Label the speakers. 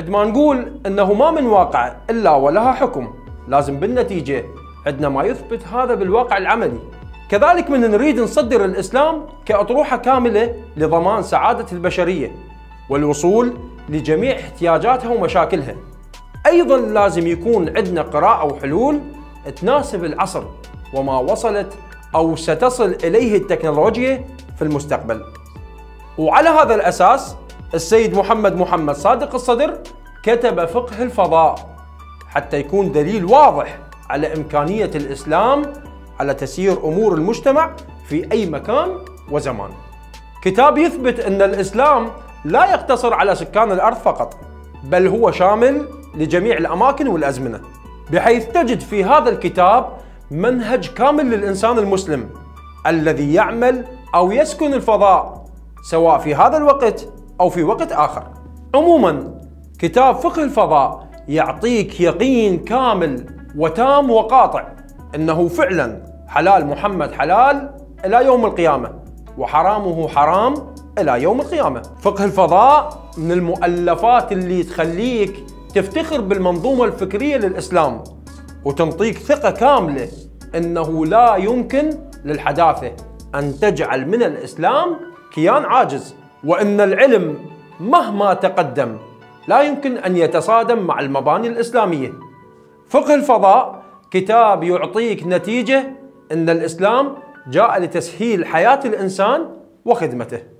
Speaker 1: عندما نقول أنه ما من واقع إلا ولها حكم، لازم بالنتيجة عندنا ما يثبت هذا بالواقع العملي. كذلك من نريد نصدر الإسلام كأطروحة كاملة لضمان سعادة البشرية والوصول لجميع احتياجاتها ومشاكلها، أيضا لازم يكون عندنا قراءة وحلول تناسب العصر وما وصلت أو ستصل إليه التكنولوجيا في المستقبل. وعلى هذا الأساس السيد محمد صادق الصدر كتب فقه الفضاء حتى يكون دليل واضح على إمكانية الإسلام على تسيير أمور المجتمع في أي مكان وزمان. كتاب يثبت أن الإسلام لا يقتصر على سكان الأرض فقط، بل هو شامل لجميع الأماكن والأزمنة، بحيث تجد في هذا الكتاب منهج كامل للإنسان المسلم الذي يعمل أو يسكن الفضاء سواء في هذا الوقت أو في وقت آخر. عموما كتاب فقه الفضاء يعطيك يقين كامل وتام وقاطع أنه فعلا حلال محمد حلال إلى يوم القيامة، وحرامه حرام إلى يوم القيامة. فقه الفضاء من المؤلفات اللي تخليك تفتخر بالمنظومة الفكرية للإسلام وتنطيك ثقة كاملة أنه لا يمكن للحداثة أن تجعل من الإسلام كيان عاجز، وأن العلم مهما تقدم لا يمكن أن يتصادم مع المباني الإسلامية. فقه الفضاء كتاب يعطيك نتيجة أن الإسلام جاء لتسهيل حياة الإنسان وخدمته.